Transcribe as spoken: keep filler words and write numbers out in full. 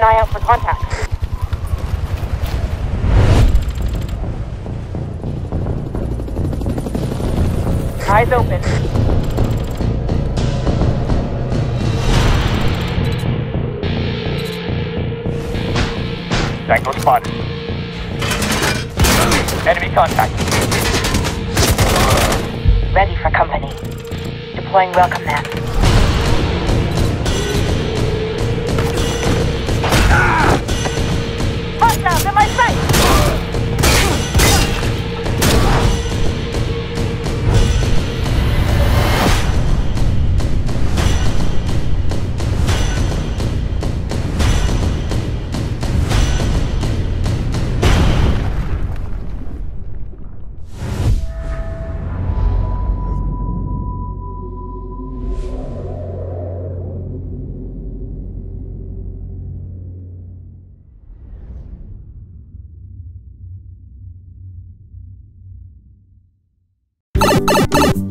eye out for contact. Eyes open. Tango spotted. Enemy contact. Ready for company. Deploying welcome mat. Hostiles in my sight! You